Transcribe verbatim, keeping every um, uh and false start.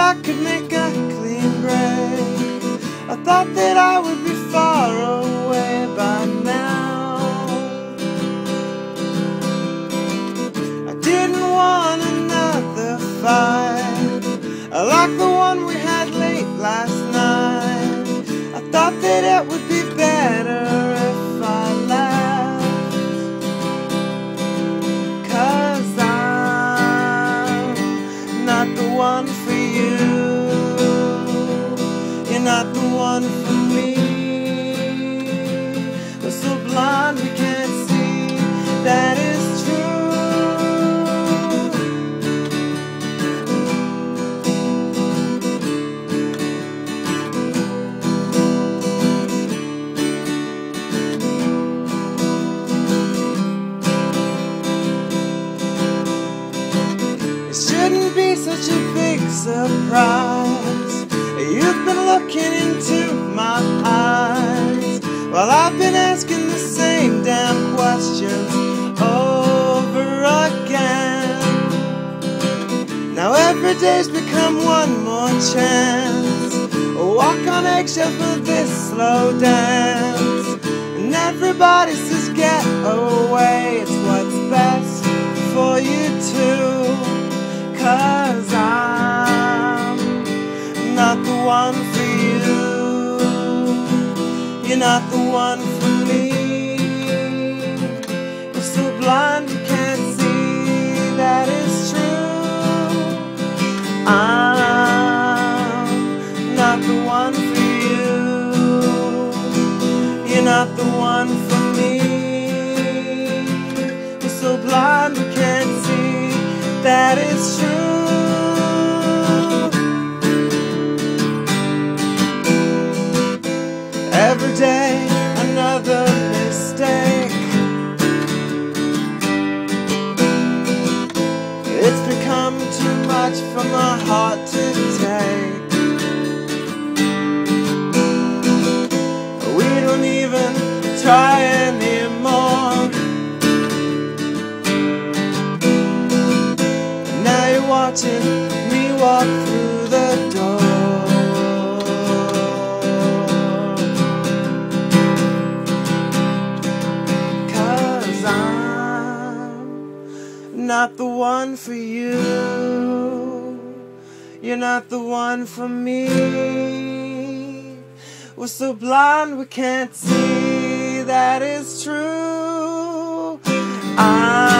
I could make a clean break. I thought that I would be far away by now. I didn't want another fight like the one we had late last night. I thought that it would be better if I left, 'cause I'm not the one for you. You're not the one for me. We're so blind we can't see that is true. It shouldn't be such a big surprise. You've been looking into my eyes while I've been asking the same damn questions over again. Now every day's become one more chance. Walk on eggshells for this slow dance, and everybody says get away. It's what's best for you too, 'cause I'm not the one for you. You're not the one for me. We're so blind we can't see that it's true. I'm not the one for you. You're not the one for me. We're so blind we can't see that it's true. Every day, another mistake. It's become too much for my heart to take. We don't even try anymore. Now you're watching me walk through the door. Not the one for you. You're not the one for me. We're so blind we can't see that it's true. I